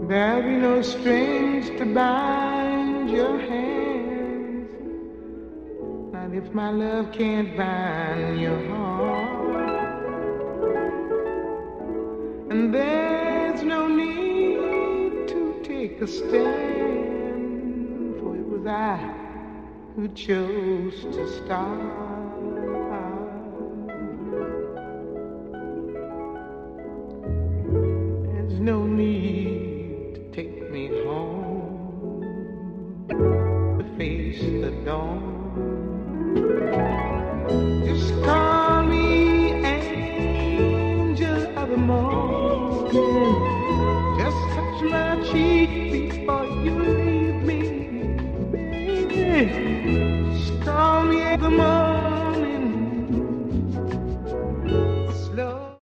There'll be no strings to bind your hands, not if my love can't bind your heart. And there's no need to take a stand, for it was I who chose to start. There's no need to take me home to face the dawn. Just call me angel of the morning. Just touch my cheek before you leave me, baby. Just call me the morning.